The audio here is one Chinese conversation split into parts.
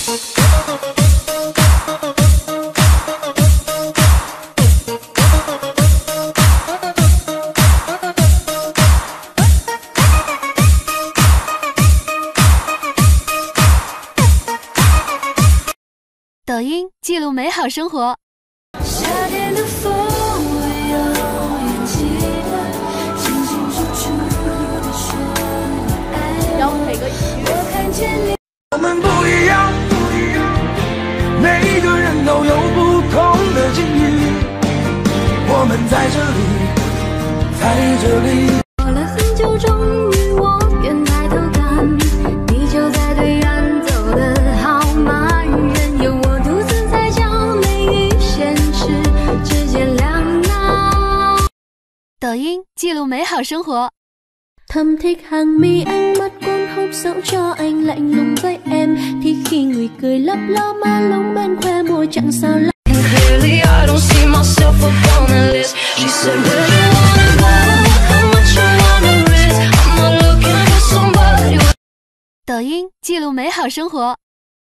抖音记录美好生活。 夏天的风，我永远记得，清清楚楚地说你爱我。我看见你， 我们不一样，每个人都有不同的境遇。我们在这里，在这里。 过了很久，终于我愿抬头看，你就在对岸走得好慢，任由我独自在角美与现实之间两难。 抖音记录美好生活。 Thầm thích hàng mi anh mắt cuốn hút dẫu cho anh lạnh lùng với em thì khi người cười lấp ló má lông bên khoe môi chẳng sao lắm. Clearly I don't see myself up on the list. She said where you wanna go, how much you wanna risk. I'm not looking for somebody. 抖音记录美好生活。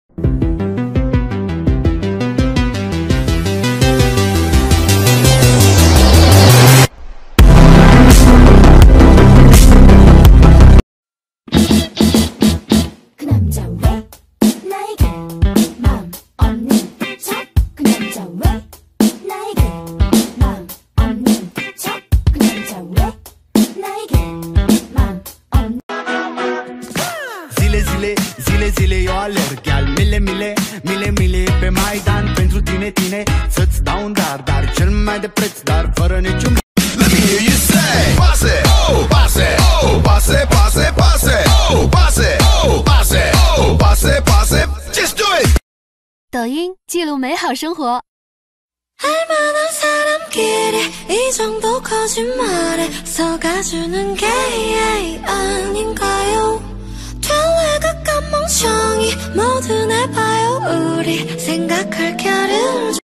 Zile eu alerg, al mile pe Maidan pentru tine să-ți dau un dar cel mai de preț, dar fără niciun. Let me hear you say, pase, oh, pase, oh, pase, pase, pase, oh, pase, oh, pase, oh, pase, pase, just do it. 抖音记录美好生活。 알만한 사람끼리 이 정도 거짓말에 속아주는 게 아닌가요? 될래 가까운 멍청이 모두 날 봐요 우리 생각할 겨를